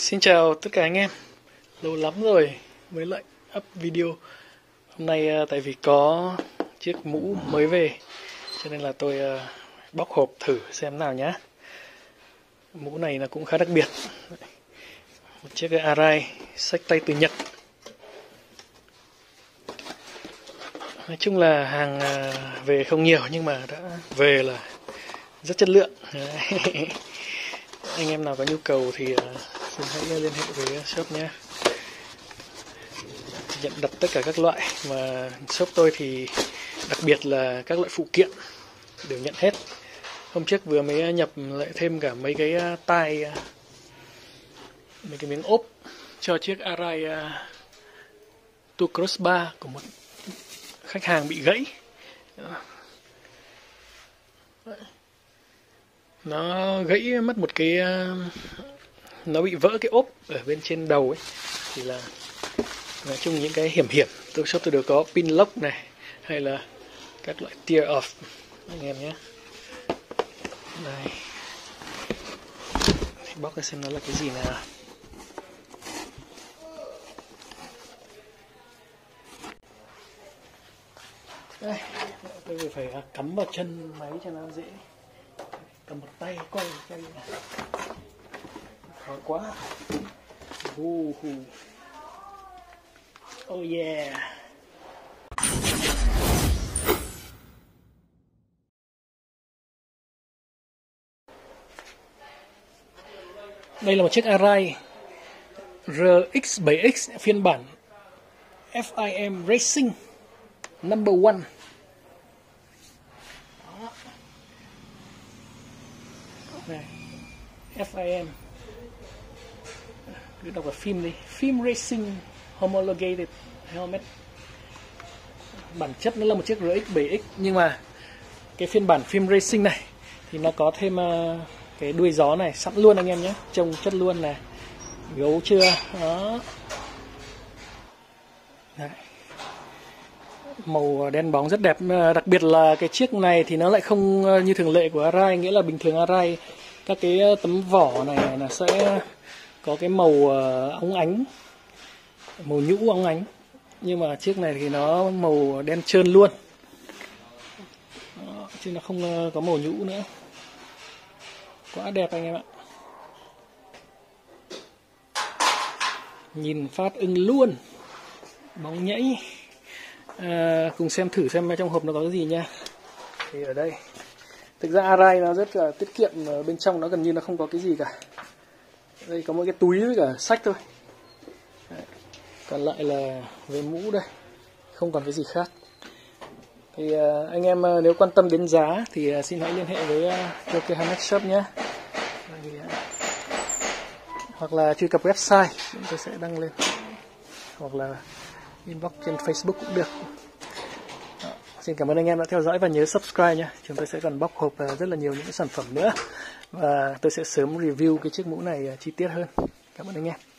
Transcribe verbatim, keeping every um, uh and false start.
Xin chào tất cả anh em. Lâu lắm rồi mới lại up video. Hôm nay tại vì có chiếc mũ mới về cho nên là tôi bóc hộp thử xem nào nhá. Mũ này là cũng khá đặc biệt. Một chiếc Arai xách tay từ Nhật. Nói chung là hàng về không nhiều nhưng mà đã về là rất chất lượng. Anh em nào có nhu cầu thì xin hãy liên hệ với shop nhé. Nhận đặt tất cả các loại, mà shop tôi thì đặc biệt là các loại phụ kiện đều nhận hết. Hôm trước vừa mới nhập lại thêm cả mấy cái tai, mấy cái miếng ốp cho chiếc Arai Tour Cross ba của một khách hàng bị gãy. Nó gãy mất một cái, nó bị vỡ cái ốp ở bên trên đầu ấy, thì là nói chung những cái hiểm hiểm tôi shop tôi đều có pin lock này hay là các loại tear off anh em nhé. Đây, bóc ra xem nó là cái gì nào. Đây, tôi phải cắm vào chân máy cho nó dễ, cầm một tay quay quay khó quá. Uh, uh. Oh yeah. Đây là một chiếc Arai R X bảy X phiên bản F I M Racing Number One. Này, F I M, cứ đọc vào phim đi, phim Racing Homologated Helmet. Bản chất nó là một chiếc R X bảy X, nhưng mà cái phiên bản phim Racing này thì nó có thêm uh, cái đuôi gió này sẵn luôn anh em nhé, trông chất luôn này, gấu chưa đó. Đấy. Màu đen bóng rất đẹp, đặc biệt là cái chiếc này thì nó lại không như thường lệ của Arai, nghĩa là bình thường Arai các cái tấm vỏ này là sẽ có cái màu óng ánh, màu nhũ óng ánh, nhưng mà chiếc này thì nó màu đen trơn luôn. Đó, chứ nó không có màu nhũ nữa, quá đẹp anh em ạ. Nhìn phát ưng luôn, bóng nhảy. À, cùng xem thử xem trong hộp nó có cái gì nha. Thì ở đây thực ra Arai nó rất là tiết kiệm, bên trong nó gần như nó không có cái gì cả. Đây có một cái túi với cả sách thôi. Đấy. Còn lại là về mũ đây, không còn cái gì khác. Thì uh, anh em uh, nếu quan tâm đến giá thì uh, xin hãy liên hệ với uh, Tokyo Helmet Shop nhé. Thì, uh, hoặc là truy cập website chúng tôi sẽ đăng lên, hoặc là inbox trên Facebook cũng được. Đó. Xin cảm ơn anh em đã theo dõi và nhớ subscribe nhé. Chúng tôi sẽ còn bóc hộp rất là nhiều những sản phẩm nữa, và tôi sẽ sớm review cái chiếc mũ này chi tiết hơn. Cảm ơn anh em.